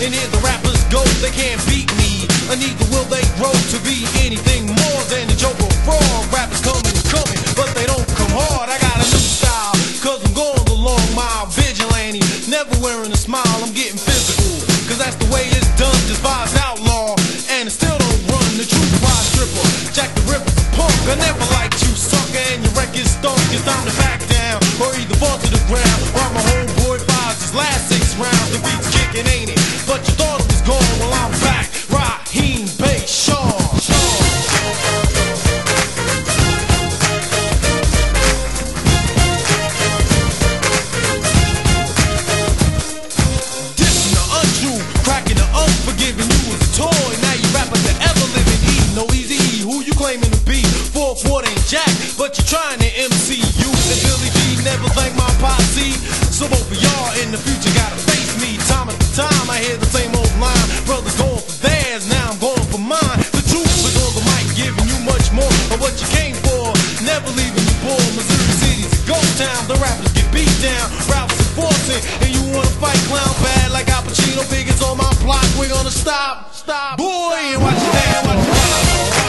And here the rappers go, they can't beat me. Neither will they grow to be anything more than a joke or fraud. Rappers coming and coming, but they don't come hard. I got a new style, cause I'm going the long mile. Vigilante, never wearing a smile, I'm getting physical. Cause that's the way it's done, just vibes outlaw. And it still don't run, the true wise stripper. Jack the Ripper's a punk, I never liked you, sucker. And your record stunk, it's time to back down. Or either fall to the ground, while my homeboy files his last 6 rounds. The beat's kicking, ain't it? But you thought it was gone, well I'm back. Raheem Bey Sean. Dissing the untrue, cracking the unforgiving. You was a toy, now you rapping the ever living E. No easy E, who you claiming to be? 4-4 ain't Jack, but you're trying to MCU. And Billy D never thank my posse. So both of y'all in the future gotta face me. Time after time I hear the same old line. Brothers going for theirs, now I'm going for mine. The truth is on the mic, giving you much more of what you came for. Never leaving you poor. Missouri City's a ghost town. The rappers get beat down, Ralph's enforcing. And you wanna fight clown bad like Al Pacino. Biggins on my block, we're gonna stop. Boy, and watch your dad, watch your dad.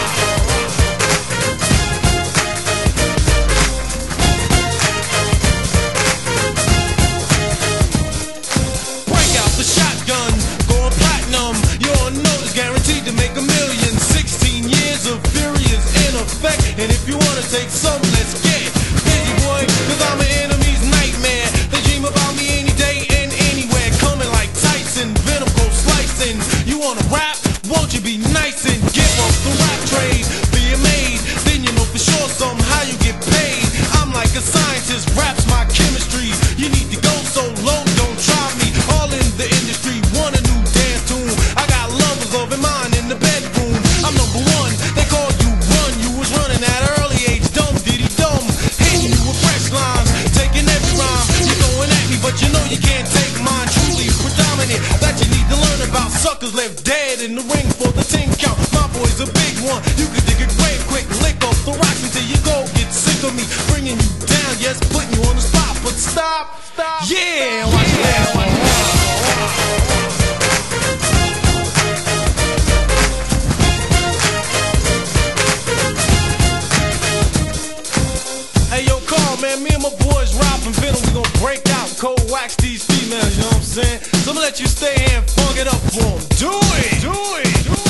And if you wanna take some, let's get busy, boy, cause I'm an enemy's nightmare. They dream about me any day and anywhere. Coming like Tyson, venom go slicing. You wanna rap? Won't you be nice and give up the rap trade? Be a maid, then you know for sure somehow you get paid. I'm like a scientist, rap's my chemistry. You need to go so low, don't try me. All in the industry, want a new dance tune. I got lovers loving mine in the bedroom. I'm number one, they call you run. You was running at an early age, dumb diddy dumb. Hitting you with fresh lines, taking every rhyme. You're going at me, but you know you can't take mine. Truly predominant, that you need to learn about. Suckers left dead in the ring for the 10 count. My boy's a big one, you can dig a grave quick. Lick off the rocks until you go get sick of me. Bringing you down, yes, putting you on the spot. But stop, yeah, watch that, watch that. Man, me and my boys robbing venom, we gon' break out and cold wax these females, you know what I'm saying? So I'ma let you stay here and funk it up for them. Do it! Do it! Do it!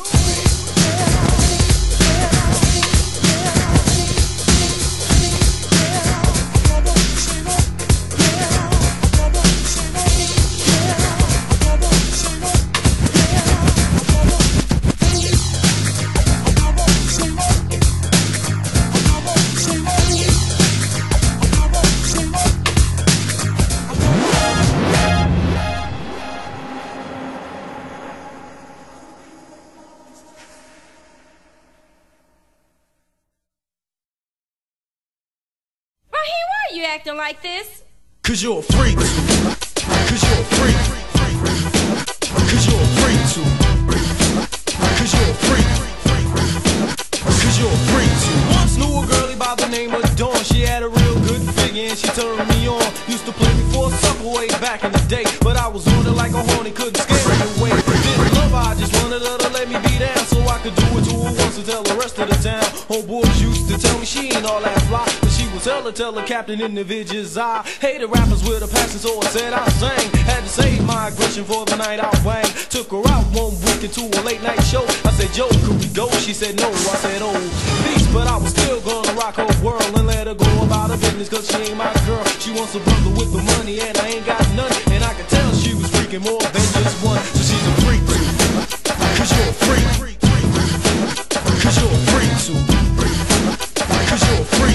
You acting like this? Cause you're a freak. Cause you're a freak. Cause you're a freak too. Cause you're a freak. Cause you're a freak too. Once knew a girlie by the name of Dawn. She had a real good figure and she turned me on. Used to play me for a sucker way back in the day. But I was on it like a horny, couldn't scare me away. Didn't love her, I just wanted her to let me be down. So I could do it to her once and tell the rest of the town. Homeboys used to tell me she ain't all that fly. Tell the captain in the vidge's eye. Hated rappers with a passion, so I said I sang. Had to save my aggression for the night I wang. Took her out one week into a late night show. I said, Joe, could we go? She said no. I said, oh, peace, but I was still gonna rock her world and let her go about her business, cause she ain't my girl. She wants a brother with the money and I ain't got none. And I could tell she was freaking more than just one. So she's a freak too. Cause you're a freak. Cause you're a freak too. Cause you're a freak.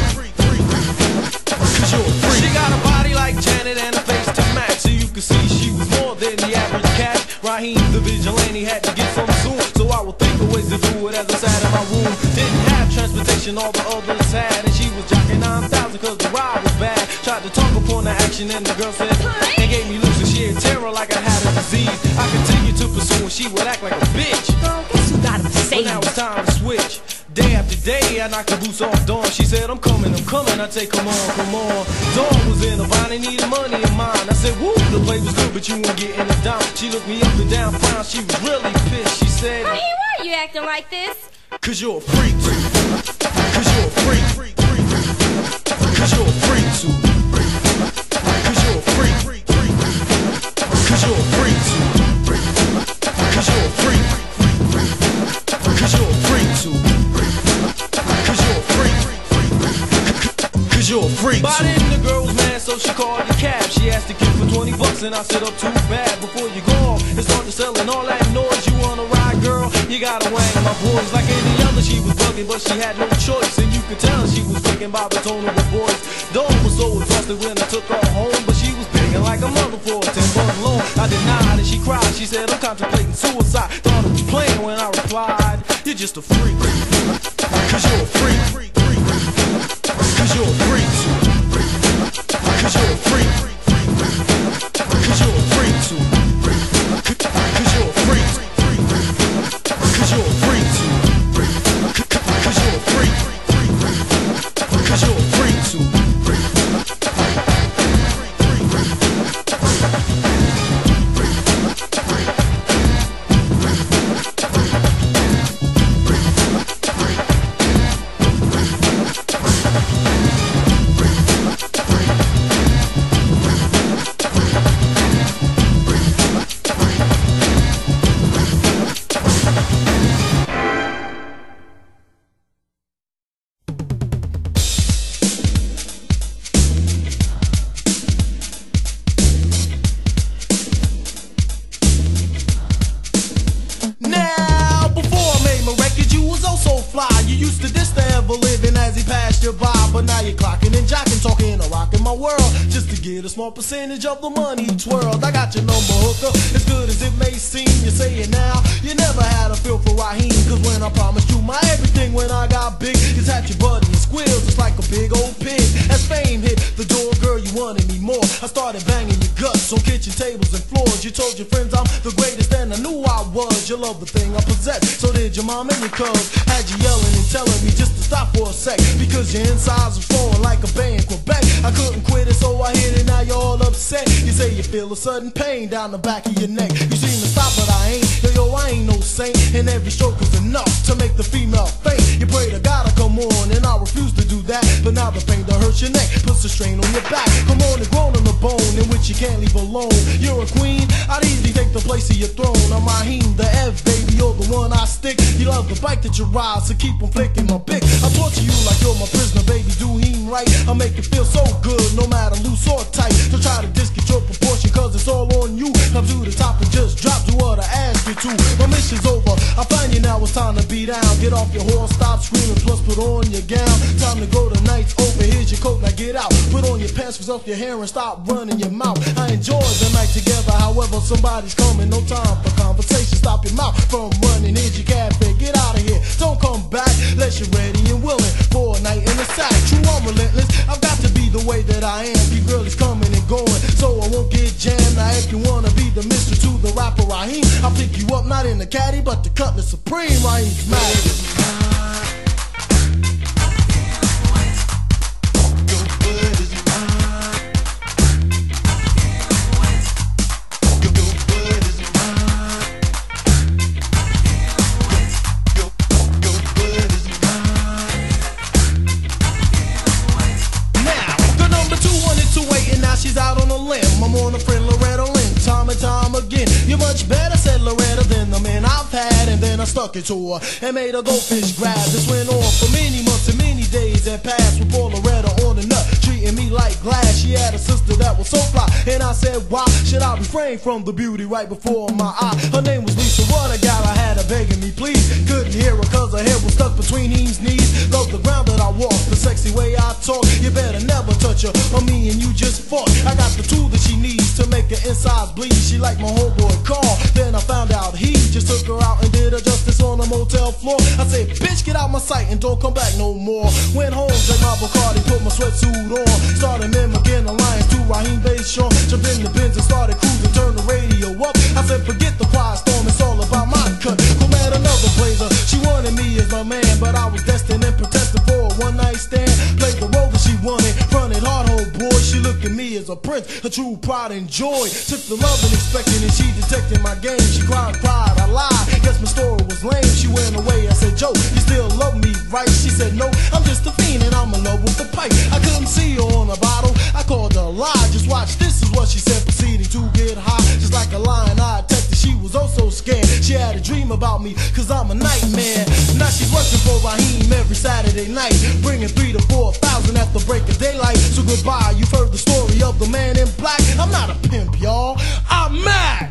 She got a body like Janet and a face to match, so you could see she was more than the average cat. Raheem the vigilante had to get some soon, so I would think of ways to do it as I sat in my room. Didn't have transportation, all the others had, and she was jocking 9,000 cause the ride was bad. Tried to talk upon the action and the girl said, and gave me loose and she had terror like I had a disease. I continued to pursue and she would act like a bitch. Girl, guess who got him saved? But now it's time to switch. Day after day, I knocked the boots off Dawn. She said, I'm coming. I say, come on. Dawn was in a vine and needed money in mine. I said, woo, the play was good, but you won't get in a dime. She looked me up and down, frown. She was really pissed. She said, Why are you acting like this? Cause you're a freak too. Cause you're a freak. Cause you're a freak too. Cause you're a freak. Cause you're a freak too. Cause you're a freak. Cause you're a freak too. Cause you're a freak. Cause you're a freak. By then the girl was mad, so she called the cab. She asked the kid for $20 and I said, up too bad. Before you go off and start to selling all that noise, you wanna ride, girl? You gotta wang my boys. Like any other, she was bugging, but she had no choice. And you could tell she was thinking by the tone of her voice. Dawn was so exhausted when I took her home, but she was begging like a mother for a 10-buck loan. I denied and she cried. She said, I'm contemplating suicide. Thought it was playing when I replied, you're just a freak. Cause you're a freak. Cause you're a freak too. Cause you're a freak. Cause you're a freak too. Cause you're a freak. Cause you're a freak too. Cause you're a freak. Cause you're a freak too. A small percentage of the money twirled. I got your number, hooker. As good as it may seem, you say it now. You never had a feel for Raheem. Cause when I promised you my everything when I got big, it's at your buddy and squeals just like a big old pig. As fame hit the door, girl, you wanted me more. I started banging your guts on kitchen tables and floors. You told your friends I'm the greatest and I knew I was. You love the thing I possess, so did your mom and your cuz. Had you yelling and telling me just to stop for a sec, because your insides were flowing like a bay in Quebec. I couldn't quit it, so I hit it. Now you're all upset. You say you feel a sudden pain down the back of your neck. You seem to stop, but I ain't. Yo, I ain't no saint. And every stroke is enough to make the female faint. You pray to God to come on, and I refuse to do that. But now the pain that hurts your neck puts a strain on your back. Come on and grown on the bone, in which you can't leave alone. You're a queen, I'd easily take the place of your throne. I'm Raheem, the F, baby, you're the one I stick. You love the bike that you ride, so keep on flicking my pick. I torture you like you're my prisoner, baby, do him right. I make it feel so good, no matter loose or tight. So try to discount your proportion, cause it's all on you. Come to the top and just drop to what I asked you to. My mission's over, I find you now, it's time to be down. Get off your horse, stop screaming, plus put on your gown. Time to go, the night's over, here's your coat, now get out. Put on your pants, fix up your hair and stop running your mouth. I enjoy the night together, however somebody's coming. No time for conversation, stop your mouth from running. Here's your cafe, get out of here, don't come back unless you're ready and willing for a night in the sack. True, I'm relentless, I've got to be the way that I am. Be girl is coming and going, so I won't get jammed. Now if you wanna be the mister to the rapper Raheem, I'll pick you up, not in the caddy, but the Cutlass Supreme. Raheem's mad. She's out on a limb, I'm on a friend Loretta Lynn. Time and time again, you're much better, said Loretta, than the man I've had. And then I stuck it to her and made her goldfish grab. This went on for many months and many days that passed with poor Loretta on the nut, treating me like glass. She had a sister that was so fly, and I said, why should I refrain from the beauty right before my eye? Her name was Lisa, what a gal, I had her begging me please. Couldn't hear her cause her hair was stuck between his knees. Love the ground that I walk, the sexy way I talk. You better never touch her, or me and you just fought. I got the tool that she needs to make her insides bleed. She liked my homeboy Carl, then I found out he just took her out and did her justice on the motel floor. I said, bitch, get out my sight and don't come back no more. Went home, drank my Bacardi, put my sweatsuit on. Started mimicking Alliance to Raheem Bayshore. Jumped in the Benz and started cruising, turned the radio up. I said, forget the quiet storm, it's all about my cut. Who met another blazer, she wanted me as my man, but I was destined and prince, her true pride and joy. Took the love and expecting and she detected my game. She cried, I lied, guess my story was lame. She went away, I said, Joe, you still love me, right? She said, no, I'm just a fiend and I'm in love with the pipe. I couldn't see her on a bottle, I called her a lie. Just watch, this is what she said, proceeding to get high. Just like a lion, I attacked her, she was oh so scared. She had a dream about me, cause I'm a nightmare. Now she's working for Raheem every Saturday night, bringing 3,000 to 4,000 at the break of daylight. So goodbye, you've heard the story of the man in black. I'm not a pimp, y'all, I'm mad.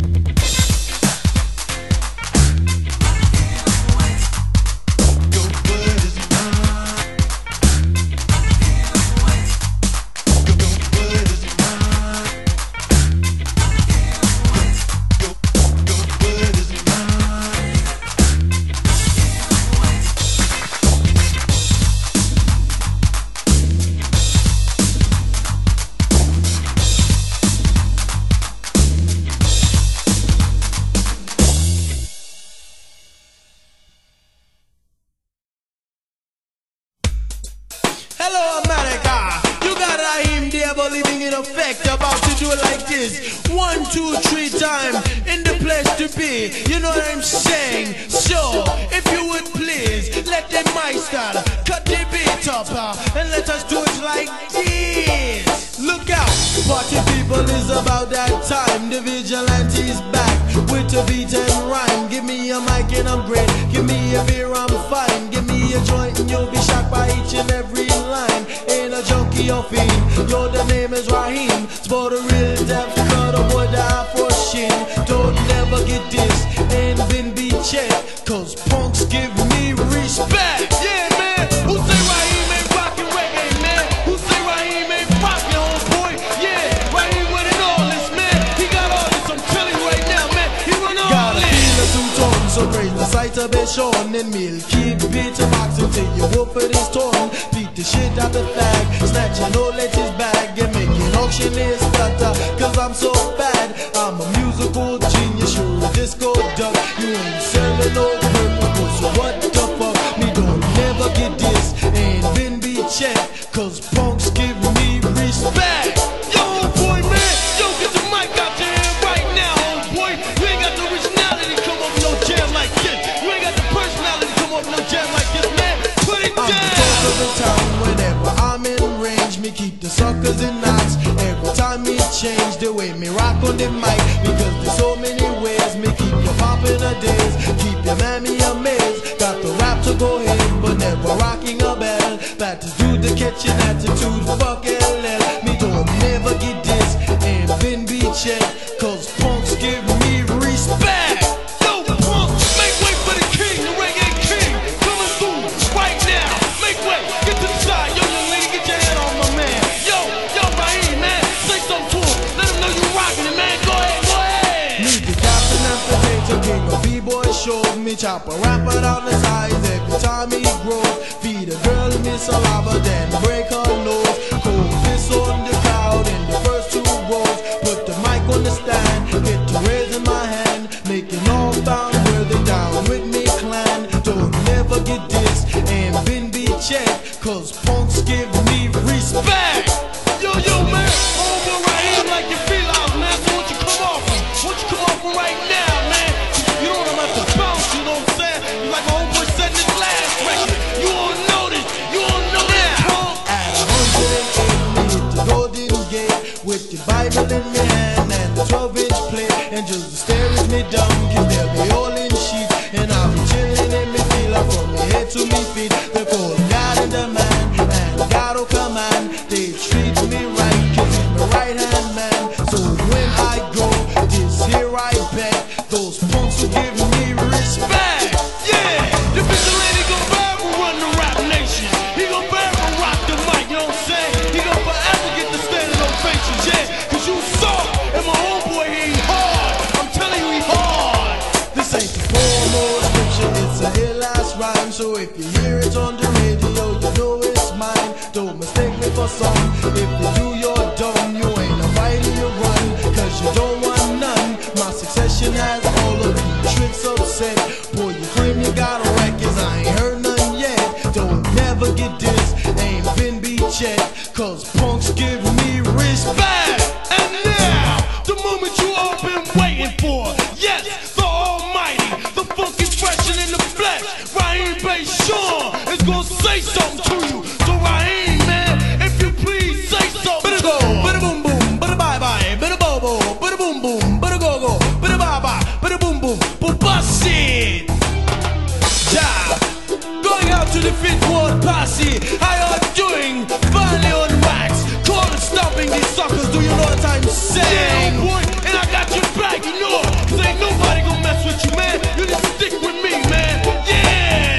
Hello America, you got Raheem Devil living in effect, about to do it like this. 1, 2, 3 times in the place to be. You know what I'm saying? So, if you would please, let the maestro cut the beat up and let us do it like this. Look out, party people, is about that time. The vigilante's back with a beat and rhyme. Give me a mic and I'm great. Give me a beer, I'm fine. Give me a joint and you'll be shocked by each and every line. Ain't a junkie or fiend, yo, the name is Raheem. Sport a real depth, cut a boy die for shin. Don't never get this and then be checked, cause punks give me respect. Yeah, man, who say Raheem ain't rockin' reggae, man? Who say Raheem ain't rockin', homeboy? Yeah, Raheem with it all this, man. He got all this, I'm telling you right now, man. He run all gotta this. Feel a two-tone, so raise the sight a bit shorn and meal. Keep beat to box until your whoop it is torn. Beat the shit out the flag, snatch your knowledge his bag, and make an auctioneer stutter, cause I'm so bad. I'm a musical genius, you're a disco duck. You ain't selling no purple, so what the fuck? Me don't never get this, and then be checked, cause punks give me respect. Yo, homeboy, man, yo, get the mic out your hand right now, homeboy. You ain't got the originality to come up with no jam like this. You ain't got the personality to come up with no jam like this, man. Put it down. I'm the talk of the town whenever I'm in range. Me keep the suckers in knots every time me change the way me rock on the mic, because there's so many ways me keep you popping a days, keep your mammy amazed. Got the rap to go ahead, but never rocking a bell. Back to do the catching attitude, fuck LL. Me don't never get this and then be checked, cause punks give me respect. Yo, punks, make way for the king, the reggae king, coming through right now. Make way, get to the side, yo, young lady, get your hand on my man. Yo, Raheem, man, say something to him, let him know you rocking it, man. Go ahead, go ahead. Me the captain and potato king of B-boy shows. Me chop a rapper down the sides every time he grows. Feed a girl me saliva, then break her nose. Cold piss on the crowd in the first 2 rows. Put the mic on the stand, get to raising my hand, making all bound worthy down with me clan. Don't never get this and then be checked, cause punks give me respect. Yo, man, homeboy Raheem like you feel out, man. So won't you come off him? Won't you come off him right now, man? You don't have to bounce, you know what I'm saying? You like my homeboy said in his last record. You don't know this, you don't know that. At 108, me hit the Golden Gate with the Bible in my hand and the 12-inch plate, and just the stairs me down, cause they'll be all in sheets, and I'll be chilling in me feel from me head to me feet. They call God and the man, and God will command. They treat me right, cause he's my right hand man. So when I go, this here I bet, those punks will give me respect. Yeah, the vigilante gon' forever run the rap nation. He gon' forever rock the mic, you know what I'm saying? He gon' forever get the standing ovations, yeah. Cause you saw, and my homeboy, he hard. I'm telling you, he hard. This ain't the form or scripture, it's a ill-ass rhyme. So if you hear it on the radio, you know it's mine. Don't mistake me for some. If you do, you're dumb. You ain't a fighter, you run, cause you don't want none. My succession has all of you tricks upset. Boy, you claim you got a records, I ain't heard none yet. Don't never get this, ain't been be checked, cause punks give me respect. I'm saying. Boy, and I got your back, you know. Cause ain't nobody gonna mess with you, man. You just stick with me, man. Yeah!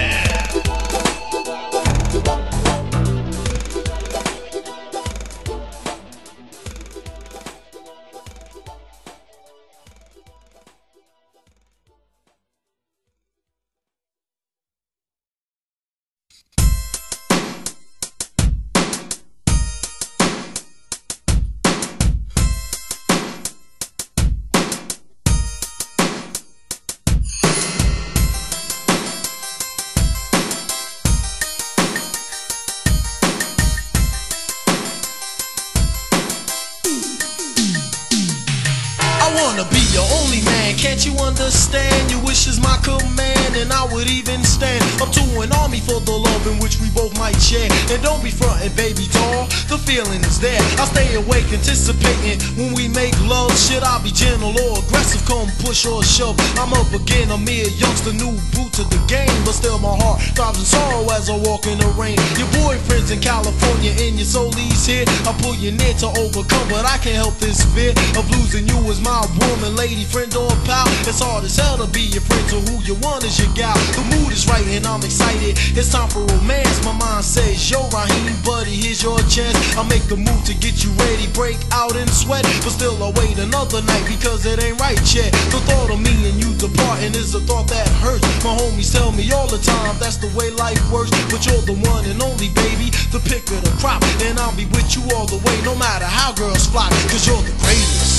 Wanna be your only man, can't you understand? Your wish is my command, and I would even stand up to an army for the love in which we both might share. And don't be frontin', baby doll, the feeling is there. I'll stay awake, anticipating when we make love. Should I be gentle or aggressive, come push or shove? I'm up again, a mere youngster, new boot to the game, but still my heart throbs in sorrow as I walk in the rain. Your boyfriend's in California and your soul leaves here. I pull you near to overcome, but I can't help this fear of losing you as my woman, lady, friend, or pal. It's hard as hell to be your friend, so who you want is your gal. The mood is right and I'm excited, it's time for romance. My mind says, yo Raheem, buddy, here's your chance. I'll make a move to get you ready, break out in sweat, but still I'll wait another night because it ain't right yet. The thought of me and you departing is a thought that hurts. My homies tell me all the time that's the way life works, but you're the one and only, baby, the pick of the crop, and I'll be with you all the way, no matter how girls flock, cause you're the greatest.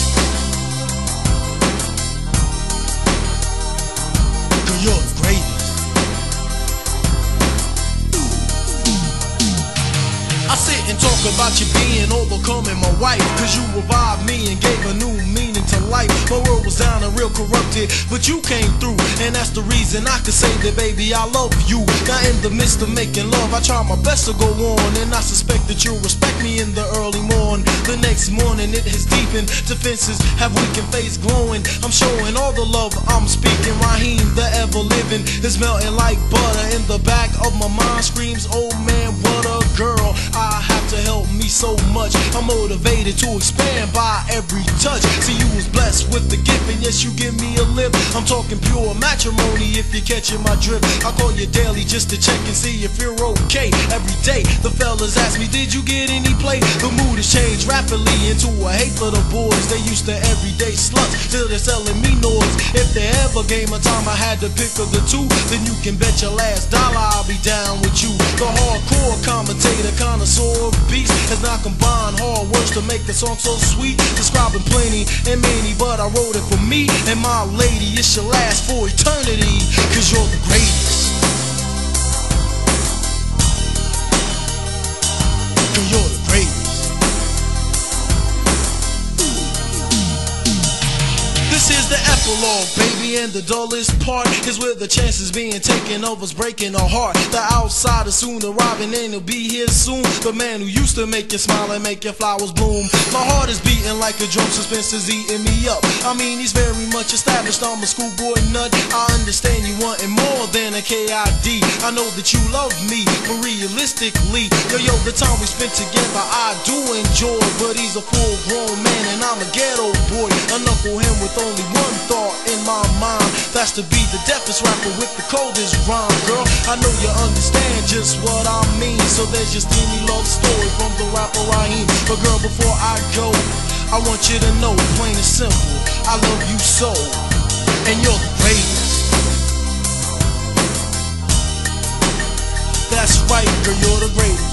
You're the greatest. I sit and talk about you being overcoming my wife, cause you revived me and gave a new meaning to life. My world was down and real corrupted, but you came through, and that's the reason I can say that, baby, I love you. Now in the midst of making love, I try my best to go on, and I suspect that you'll respect me in the early morn. The next morning it has deepened, defenses have weakened, face glowing. I'm showing all the love I'm speaking. Raheem, the ever living, is melting like butter. In the back of my mind screams, oh man, what a girl. I have to help me so much, I'm motivated to expand by every touch. See, you was blessed with the gift, and yes, you give me a lift. I'm talking pure matrimony if you're catching my drift. I call you daily just to check and see if you're okay. Every day the fellas ask me, did you get any play? The mood has changed rapidly into a hate for the boys. They used to everyday sluts, till they're selling me noise. If there ever came a time I had to pick of the two, then you can bet your last dollar I'll be down with you. The hardcore commentator, connoisseur of beats, has not combined hard words to make the song so sweet, describing plenty and many, but I wrote it for me and my lady. It should last for eternity, cause you're the greatest. Cause you're the greatest. This is the epilogue, baby, and the dullest part is where the chances being taken of us breaking our heart. The outsider soon arriving and he'll be here soon. The man who used to make you smile and make your flowers bloom. My heart is beating like a drum, suspense is eating me up. I mean, he's very much established, I'm a schoolboy nut. I understand you wanting more than a KID. I know that you love me, but realistically, yo, the time we spent together I do enjoy. But he's a full-grown man and I'm a ghetto boy. I knuckle him with only one thought in my mind, that's to be the deafest rapper with the coldest rhyme. Girl, I know you understand just what I mean, so there's just any love story from the rapper Raheem. But girl, before I go, I want you to know, plain and simple, I love you so, and you're the greatest. That's right, girl, you're the greatest.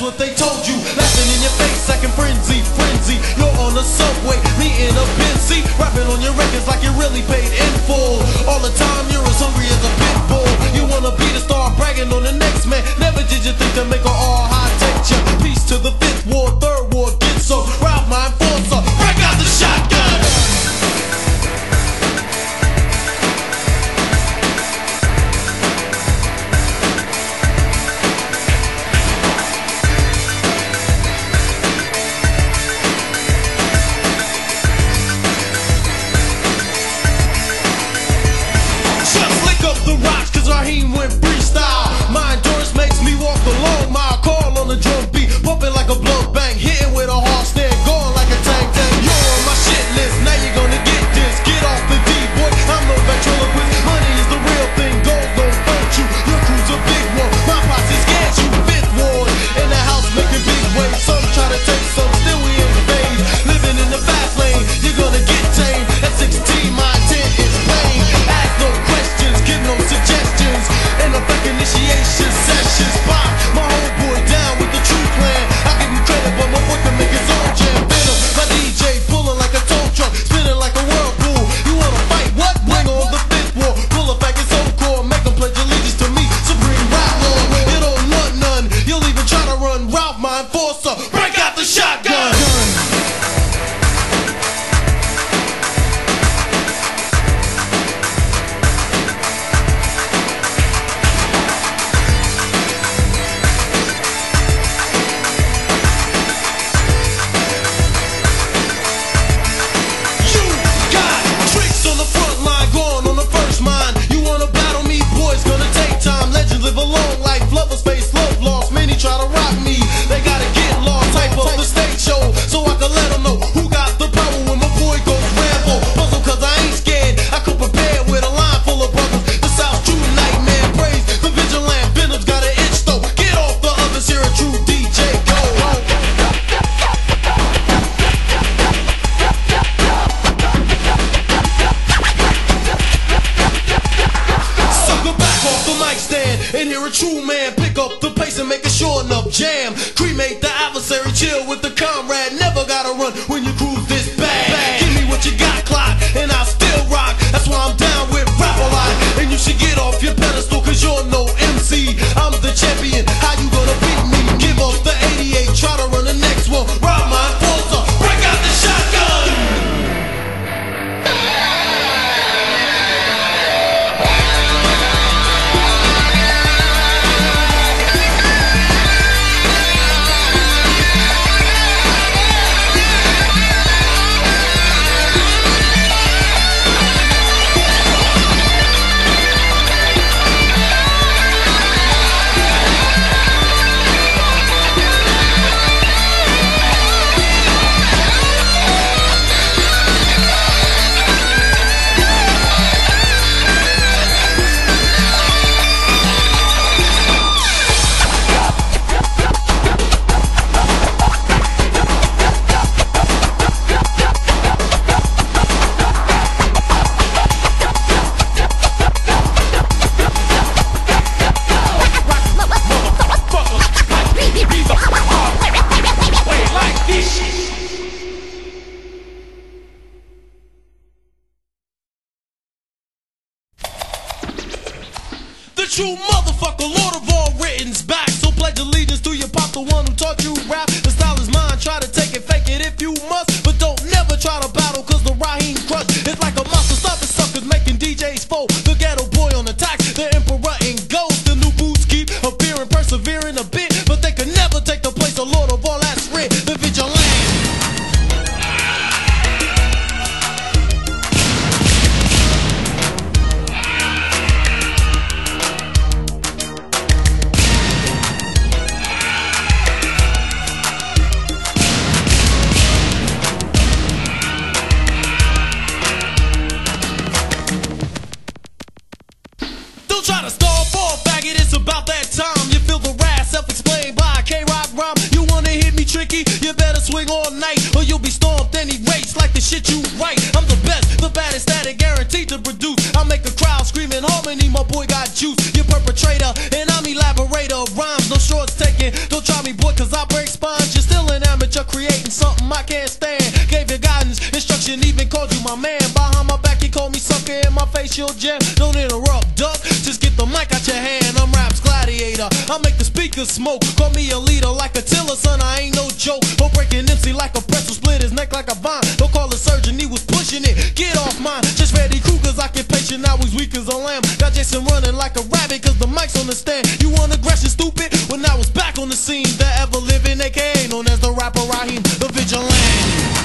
what they told you. Laughing in your face, acting frenzy. You're on the subway, me in a Benzie, rapping on your records like you really paid in full. All the time you're as hungry as a pit bull. You wanna be the star, bragging on the next man. Never did you think to make a all high take ya. Peace to the fifth ward, third ward, get so. Ralph my enforcer, break out the shotgun. The rocks, cause Raheem went freestyle. My endurance makes me walk the long mile. Call on the drum beat, pumping like a blood bang, hitting with a hard stand, going like a tank. You're on my shit list, now you're gonna get this. Get off the D, boy, I'm no ventriloquist. Money is the real thing, gold don't hurt you. Your crew's a big one, my posse scares you. Fifth ward, in the house making big waves. Some try to take some, still we in the phase. Living in the fast lane, you're gonna get tamed. At 16, my intent is pain. Ask no questions, give no suggestions. In the back initiation sessions, pop my homeboy down with the true plan. I give him credit, but my boy can make his own jam. Venom, my DJ pulling like a tow truck, spinning like a whirlpool. You wanna fight? What? Bring on the fifth wall. Pull up back his own core, make him pledge allegiance to me. Supreme rap lord, you don't want none. You'll even try to run Ralph my enforcer. Break out the shotgun. Live a long life, lovers face love lost. Many try to rock me, they gotta get lost. Type of the stage show, so I can let them know who got the power when my boy goes ramble. Puzzle cause I ain't scared, I could prepare with a line full of brothers. The South true nightmare praise, the vigilant Venom's got an itch though. Get off the others, here a true DJ go. Sucker back off the mic stand and hear a true man pick up the pace and make a sure enough jam. Cremate the adversary, chill with the comrade. Never gotta run when you cruise this bad. Give me what you got, clock, and I'll still rock. That's why I'm down with rap a lot. And you should get off your pedestal, cause you're no MC. I'm the champion, how you gonna beat me? Give up the 88, try to run the next one. Rob my enforcer, break out the shotgun. The true motherfucker, Lord of all written's back. So pledge allegiance to your pop, the one who taught you rap. The style is mine, try to take it, fake it if you must. But don't never try to battle, cause the Raheem crush is like a monster. Stopping suckers, making DJs fold. The ghetto boy on attack, the emperor in ghost. The new boots keep appearing, persevering a bit, but they can never take the place of Lord of all that's writ, the vigilant. Try to stall ball faggot, it's about that time. You feel the wrath, self-explained by a K-Rock rhyme. You wanna hit me tricky? You better swing all night, or you'll be stomped any race like the shit you write. I'm the best, the baddest that it guaranteed to produce. I'll make a crowd scream in harmony, my boy got juice. You're perpetrator, and I'm elaborator. Rhymes, no shorts taken. Don't try me, boy, cause I I break spines, you're still an amateur creating something I can't stand. Gave you guidance, instruction, even called you my man. Behind my back, you called me sucker, in my face, you'll jam. Don't interrupt, duck, just get the mic out your hand. I'm rap's gladiator, I make the speakers smoke. Call me a leader like Attila, son, I ain't no joke. Or breaking MC like a pretzel, split his neck like a vine. Don't call a surgeon, he was pushing it, get off mine. Just Freddy Krueger's occupation, now he's weak as a lamb. Got Jason running like a rabbit, cause the mic's on the stand. You want aggression, stupid? When I was back on the scene, the ever living, aka known as the rapper Raheem, the vigilante.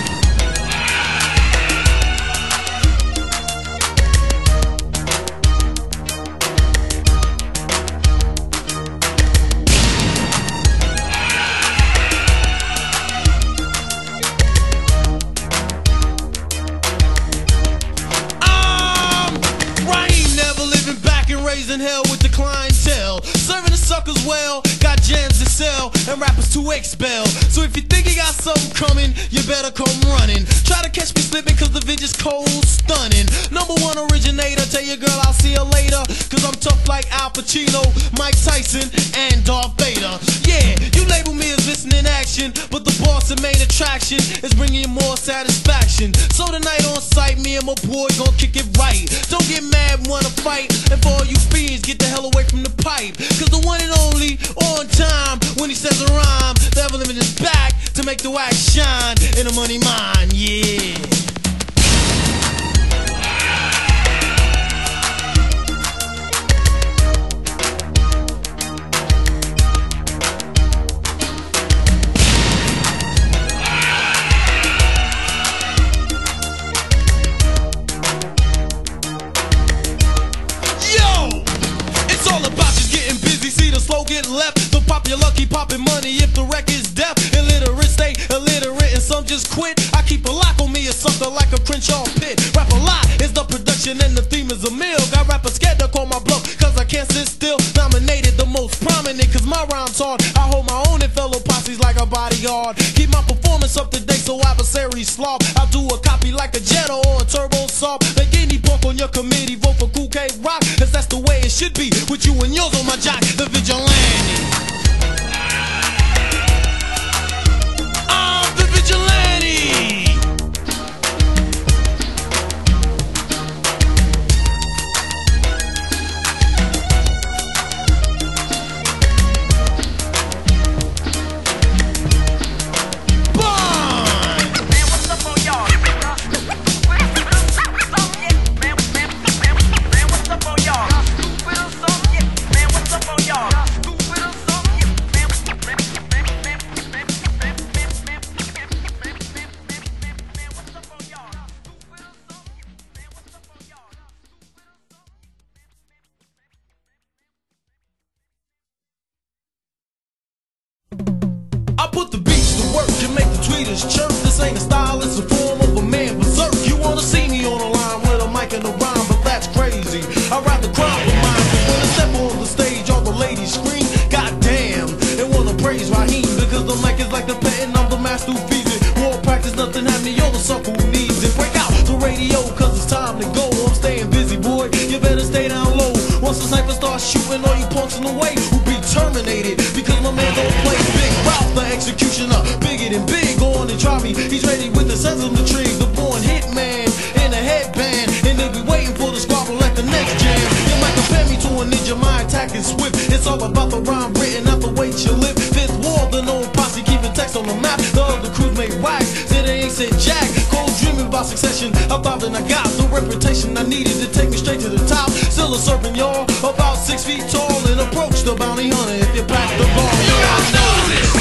Raising hell with the clientele, serving the suckers well, got jams to sell and rappers to expel. So if you think you got something coming, you better come running. Try to catch me slipping cause the vid's cold, stunning. Number one originator, tell your girl I'll see you later, cause I'm tough like Al Pacino, Mike Tyson, and Darth Vader. Yeah, you label me as missing in action, but the boss and main attraction is bringing you more satisfaction. So tonight on site, me and my boy gon' kick it right. Don't get mad, wanna fight, and for all you fiends, get the hell away from the pipe. Cause the one and only, on time, when he says a rhyme, the ever living is back to make the wax shine in the money mine, yeah. Get left, the popular keep popping money if the record's deaf. Illiterate stay illiterate and some just quit. I keep a lock on me, a sucker like a Crenshaw pit. Rap a lot is the production and the theme is a meal. Got rappers scared to call my bluff cause I can't sit still. Nominated the most prominent cause my rhyme's hard. I hold my own and fellow posses like a bodyguard. Keep my performance up to date so adversaries slop. I'll do a copy like a Jetta or a Turbo Saab. Make any punk on your committee vote for Kool K Rock, cause that's the way it should be with you and yours on my jock, the vigilante. I'm the vigilante. Put the beats to work and make the tweeters chirp. This ain't a style, it's a form of a man berserk. You wanna see me on a line with a mic and a rhyme, but that's crazy. I'd rather cry for mine. But when I step on the stage, all the ladies scream, goddamn, and wanna praise Raheem. Because the mic is like the pet and I'm the master who feeds it. More practice, nothing had me, you're the sucker who needs it. Break out the radio, cause it's time to go. I'm staying busy, boy, you better stay down low. Once the sniper starts shooting, all you punks in the way will be terminated. Because my man don't play big. Ralph the executioner, bigger than big, on and try me. He's ready with the sesame tree, the born hitman in a headband, and they'll be waiting for the squabble at the next jam. You might compare me to a ninja, my attack is swift. It's all about the rhyme written, not the weight you lift. Fifth wall, the known posse keeping text on the map. The other crews made wax, said they ain't said jack. Cold dreaming about succession, I thought that I got the reputation I needed to take me straight to the top. Still a serpent, y'all, about 6 feet tall, and approach the bounty hunter if you pack the ball. You all know this.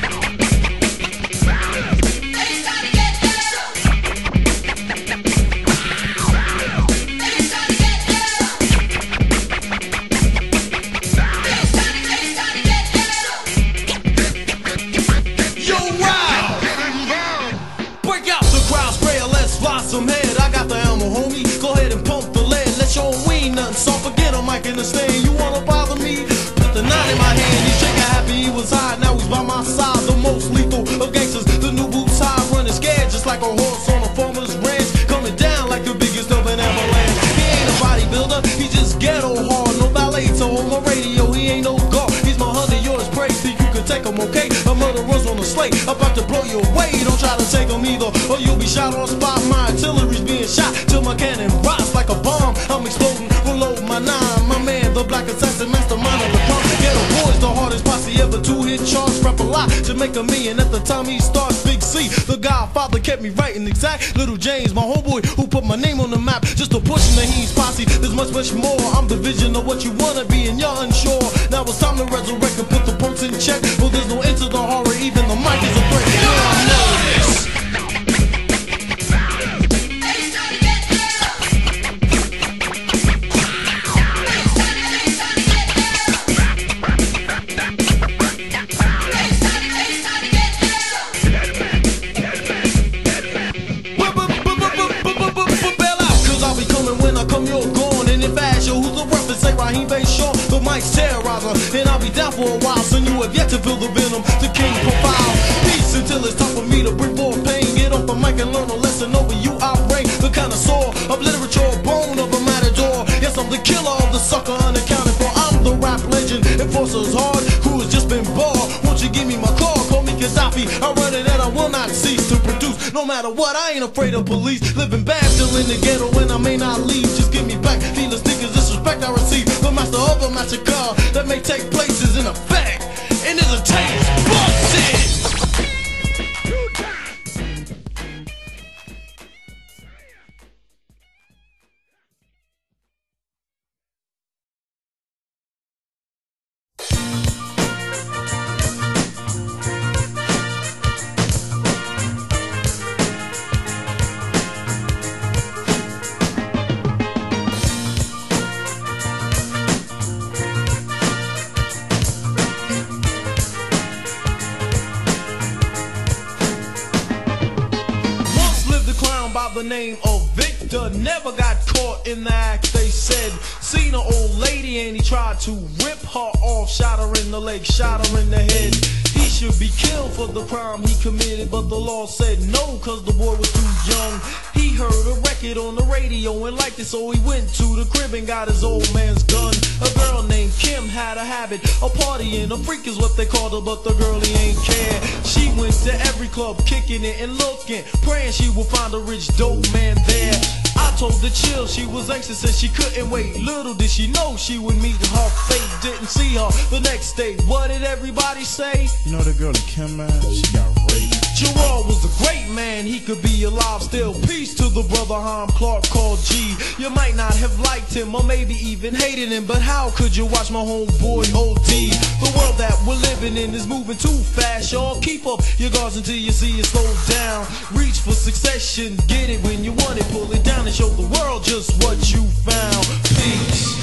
In the stand, you wanna bother me? Put the 9 in my hand. He's shaking happy he was high. Now he's by my side. The most lethal of gangsters. The new boots high, running scared just like a horse on a farmer's ranch. Coming down like the biggest of an avalanche. He ain't a bodybuilder, he just ghetto hard. No ballet to hold my radio. He ain't no guard. He's my honey, yours prey. Think you can take him, okay? A murderer's girls on the slate, about to blow you away. Don't try to take them either, or you'll be shot on spot. My artillery's being shot till my cannon rots like a bomb. I'm exploding, reload my nine. My man, the black assassin, mastermind of the crime. Ghetto boys, the hardest posse ever to hit charts. Rap a lot to make a million. At the time he starts, Big C, the Godfather, kept me right and exact. Little James, my homeboy, who put my name on the map. Just a push in the He's posse. There's much, much more. I'm the vision of what you wanna be, and you're unsure. Now it's time to resurrect and put the pulse in check. Well, there's no end to the horror. Even the mic is a threat. Yeah, I know this. The mic's terrorizer, and I'll be down for a while. Son, you have yet to feel the venom, the king profile. Peace until it's time for me to bring forth pain. Get off the mic and learn a lesson over you. I bring the kind of sword of literature, bone of a matador. Yes, I'm the killer of the sucker unaccounted for. I'm the rap legend, enforcer's hard, who has just been bored. Won't you give me my car? Call me Gaddafi. I run it and I will not cease to produce. No matter what, I ain't afraid of police. Living bad, still in the ghetto, and I may not leave. Just give me back, dealers, niggas, disrespect I receive. The master of a massacre that may take place is in effect, and is a taste busted. By the name of Victor, never got caught in the act. They said, seen an old lady and he tried to rip her off, shot her in the leg, shot her in the head. He should be killed for the crime he committed, but the law said no, cause the boy was too young. He heard a record on the radio and liked it, so he went to the crib and got his old man's gun. A girl named Kim had a habit of partying, a freak is what they called her, but the girlie ain't care. She went to every club, kicking it and looking, praying she would find a rich dope man there. I told her chill, she was anxious and she couldn't wait. Little did she know she would meet her fate. Didn't see her the next day. What did everybody say? You know that girl that Kim, man, she got raped. Gerard was a great man, he could be alive still. Peace to the brother Ham Clark called G. You might not have liked him or maybe even hated him, but how could you watch my homeboy OD? The world that we're living in is moving too fast, y'all. Keep up your guards until you see it slow down. Reach for succession, get it when you want it, pull it down and show the world just what you found. Peace.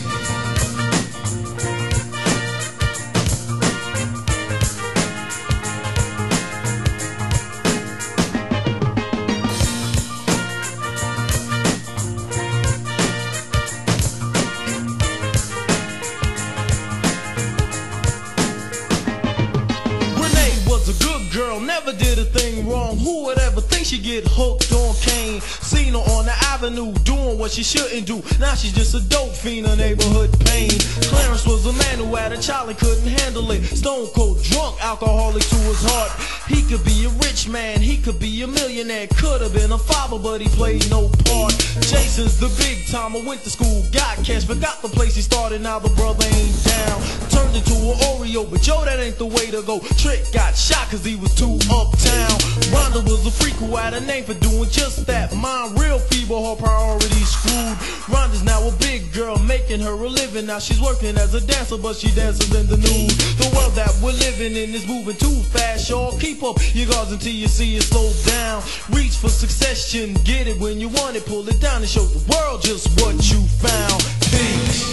Girl never did a thing wrong. Who would ever think she'd get hooked on cane? Seen her on the avenue doing what she shouldn't do. Now she's just a dope fiend, a neighborhood pain. Clarence was a man who had a child and couldn't handle it. Stone cold drunk, alcoholic to his heart. He could be a rich man, he could be a millionaire. Could have been a father, but he played no part. Jason's the big timer, went to school, got cash, forgot the place he started. Now the brother ain't down. Turned into an Oreo, but yo, that ain't the way to go. Trick got shot cause he was too uptown. Rhonda was a freak who had a name for doing just that. Mind real feeble, her priorities screwed. Rhonda's now a big girl, making her a living. Now she's working as a dancer, but she dances in the nude. The world that we're living in is moving too fast, y'all. Keep up your guards until you see it slow down. Reach for succession, get it when you want it, pull it down and show the world just what you found. Peace.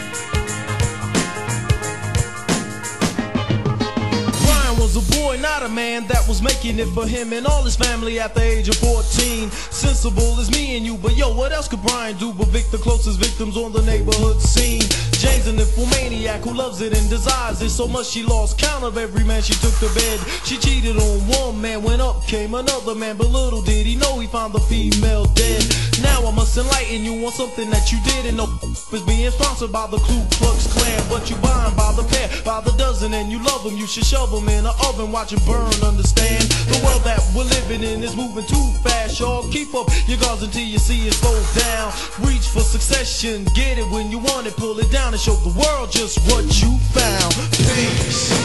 Not a man that was making it for him and all his family at the age of 14. Sensible as me and you, but yo, what else could Brian do but Vic the closest victims on the neighborhood scene? Jane's an nymphomaniac who loves it and desires it so much she lost count of every man she took to bed. She cheated on one man, when up came another man, but little did he know he found the female dead. Now I must enlighten you on something that you didn't know is being sponsored by the Ku Klux Klan. But you buy 'em by the pair, by the dozen, and you love 'em. You should shove 'em in an oven, watch 'em burn, understand? The world that we're living in is moving too fast, y'all. Keep up your guards until you see it slow down. Reach for succession, get it when you want it, pull it down and show the world just what you found. Peace.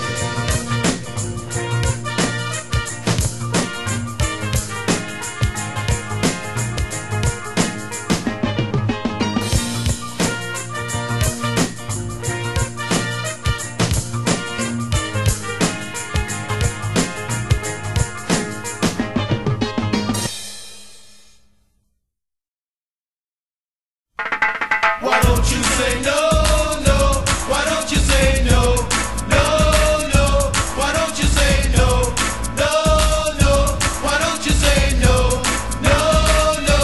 Why don't you say no, no? Why don't you say no, no, no? Why don't you say no, no, no? Why don't you say no, no, no?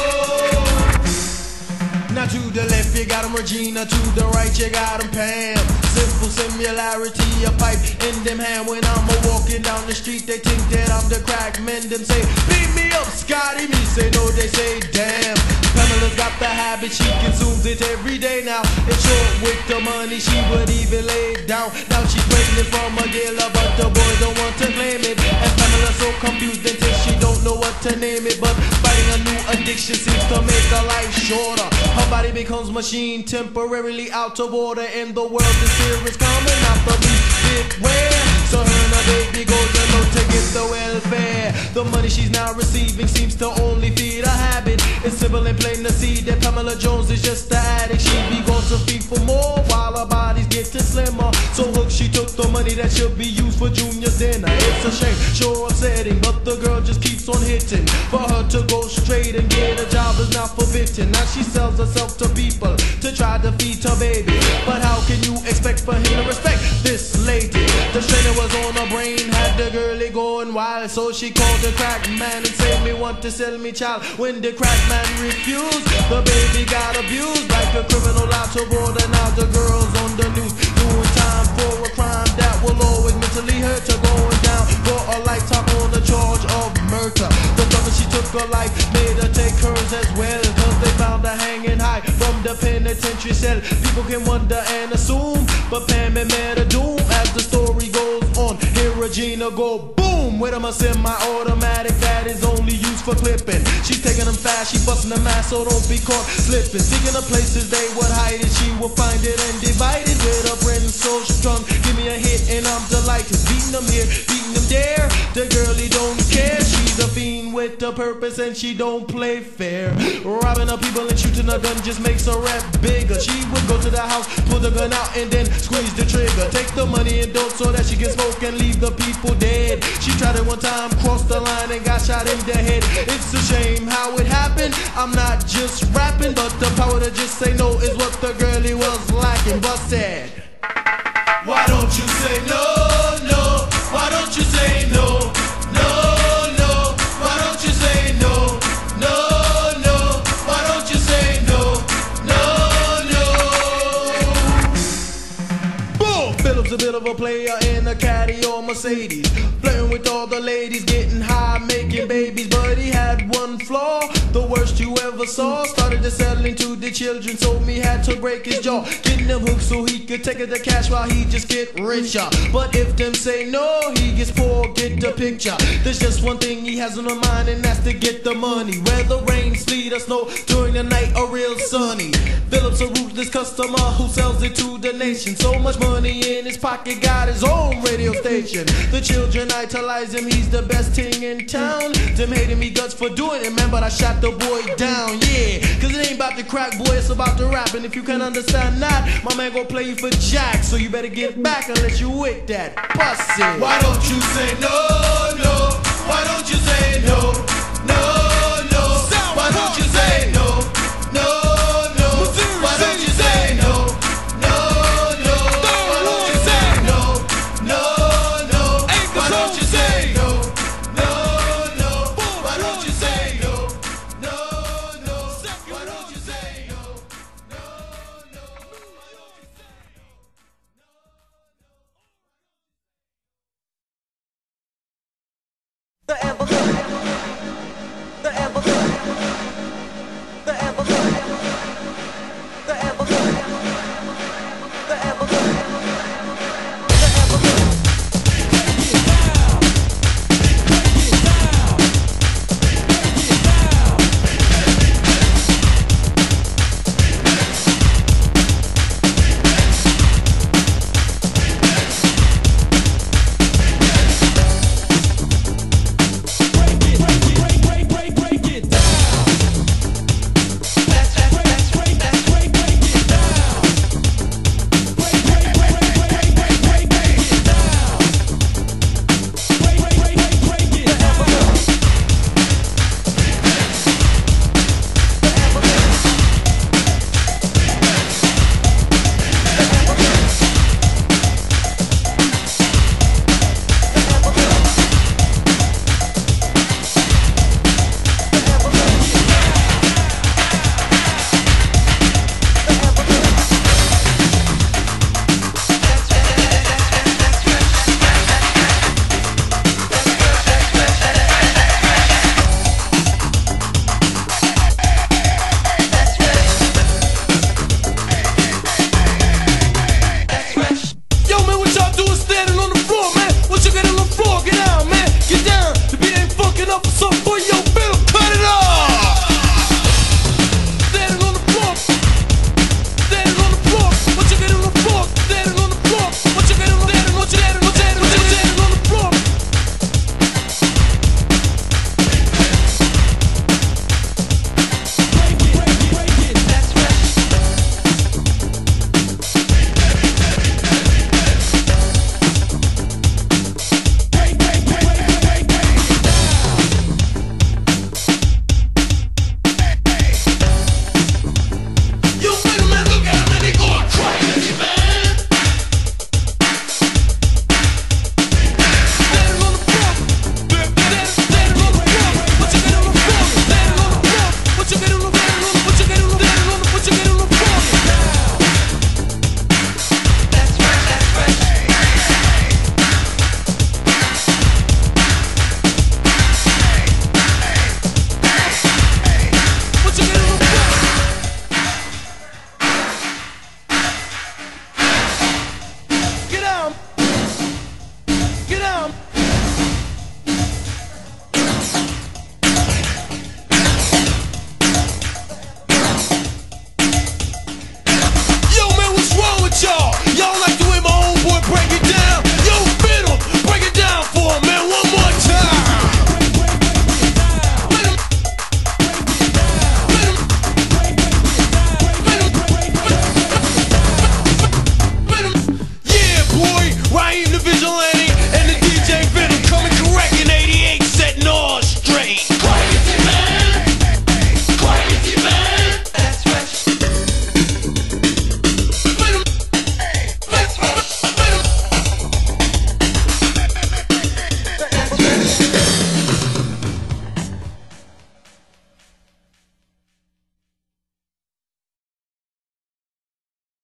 Now to the left you got 'em Regina, to the right you got 'em Pam. Simple similarity, a pipe in them hand. When I'm walking down the street they think that I'm the crack man. Them say, beat me up, Scotty. Me say no, they say damn. Pamela's got the habit, she consumes it every day now. It's short with the money, she would even lay it down. Now she's pregnant from a dealer, but the boy don't want to claim it. And Pamela's so confused until she don't know what to name it. But fighting a new addiction seems to make her life shorter. Her body becomes machine, temporarily out of order. And the world is here, it's coming out the least where. So her and her baby goes alone to get the welfare. The money she's now receiving seems to only feed a habit. It's simple and plain to see that Pamela Jones is just the addict. She be going to feed for more while her body's getting slimmer. So look, she took the money that should be used for Junior's dinner. It's a shame, sure upsetting, but the girl just keeps on hitting. For her to go straight and get a job is not forbidden. Now she sells herself to people to try to feed her baby. But how can you expect for him to respect this lady? The strainer was on her brain, had the girlie going wild. So she called the crack man and said, me want to sell me child. When the crack man refused, the baby got abused like a criminal out to border. Now the girl's on the news doing time for a crime that will always mentally hurt her. Going down for a lifetime on the charge of murder. The moment she took her life made her take hers as well, cause they found her hanging high from the penitentiary cell. People can wonder and assume, but Pam had met a doom. As the story goes on, hear Regina go boom with a semi-automatic that is only used for clipping. She's taking them fast, she busting them ass, so don't be caught slipping. Seeking the places they would hide it, she will find it and divide it with her friends so strong. Give me a hit and I'm delighted. Beating them here, beating them there. The girlie don't care. She's a fiend with a purpose and she don't play fair. Robbing up people and shooting a gun just makes her rap bigger. She would go to the house, pull the gun out and then squeeze the trigger. Take the money and dope so that she can smoke and leave the people dead. She tried it one time, crossed the line and got shot in the head. It's a shame how it happened. I'm not just rapping, but the power to just say no is what the girlie was lacking. But said, why don't you say no, no? Why don't you say no, no, no? Why don't you say no, no, no? Why don't you say no, no, no? Boom! Philip's a bit of a player in a caddy or Mercedes, flirting with all the ladies, getting high, making babies. But he had one flaw, the worst you ever saw. Started to selling to the children, so me had to break his jaw. Getting them hooked so he could take it to cash while he just get richer. But if them say no, he gets poor, get the picture. There's just one thing he has on the mind, and that's to get the money. Whether rain, sleet, or snow, during the night or real sunny. Philip's a ruthless customer who sells it to the nation. So much money in his pocket, got his own radio station. The children idolize him, he's the best thing in town. Them hating me guts for doing it, man, but I shot the boy down, yeah. Cause it ain't about the crack, boy, it's about the rap. And if you can understand that, my man gon' play you for Jack. So you better get back unless you with that pussy. Why don't you say no, no? Why don't you say no?